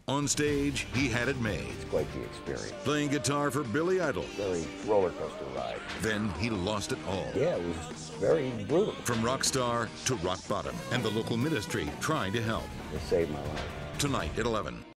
On stage, he had it made. It's quite the experience. Playing guitar for Billy Idol. Very roller coaster ride. Then he lost it all. Yeah, it was very brutal. From rock star to rock bottom, and the local ministry trying to help. It saved my life. Tonight at 11.